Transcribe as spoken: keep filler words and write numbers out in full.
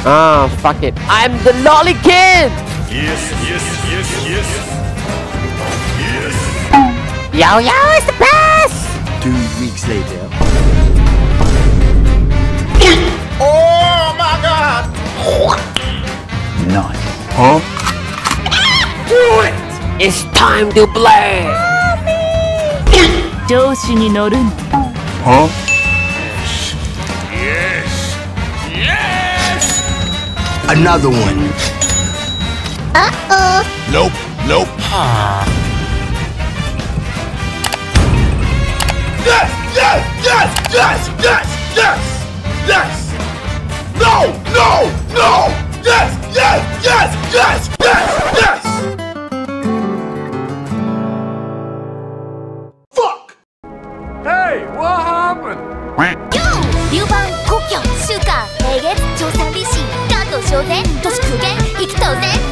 Ah, fuck it. I'm the lolly kid! Yes, yes, yes, yes. Yes. Yo-Yo is the best! Two weeks later. Oh my god! Nice. Huh? Do it! It's time to play! Huh? Yes! Yes! Another one. Uh-oh. Nope, nope. Yes! Yes! Yes! Yes! Yes! Yes! Yes! No! No! No! Yes! Yes! Yes! Yes! Yes! Yes! Fuck! Hey! What happened? 流番故郷週間平月朝鮮美神関東商前都市空間生きとうぜ